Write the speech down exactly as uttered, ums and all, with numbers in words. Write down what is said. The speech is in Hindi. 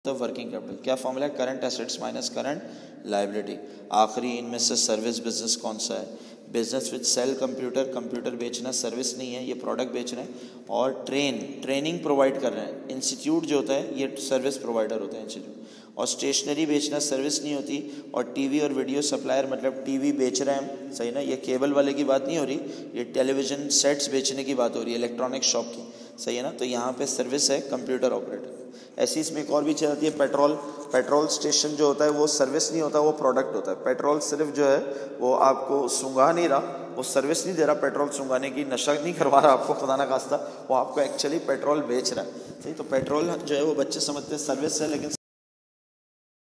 तो वर्किंग कैपिटल क्या फॉर्मूला है, current assets minus current liability. आखिरी इनमें से सर्विस बिजनेस कौन सा है, business with sale computer, computer बेचना सर्विस नहीं है, ये प्रोडक्ट बेच रहे हैं। और ट्रेन ट्रेनिंग प्रोवाइड कर रहे हैं, इंस्टीट्यूट जो होता है ये सर्विस प्रोवाइडर होता है इंस्टीट्यूट। और स्टेशनरी बेचना सर्विस नहीं होती। और टीवी और वीडियो सप्लायर मतलब टीवी बेच रहे हैं, सही ना, ये केबल वाले की बात नहीं हो रही, ये टेलीविजन सेट्स बेचने की बात हो रही है, इलेक्ट्रॉनिक शॉप की, सही है ना। तो यहाँ पे सर्विस है कंप्यूटर ऑपरेटर। ऐसी इसमें एक और भी चीज़ आती है, पेट्रोल पेट्रोल स्टेशन जो होता है वो सर्विस नहीं होता, वो प्रोडक्ट होता है। पेट्रोल सिर्फ जो है वो आपको सूंघा नहीं रहा, वो सर्विस नहीं दे रहा, पेट्रोल सूंघाने की नशा नहीं करवा रहा आपको, खुदा ना खास्ता, वो आपको एक्चुअली पेट्रोल बेच रहा है, सही। तो पेट्रोल जो है वो बच्चे समझते हैं सर्विस है, लेकिन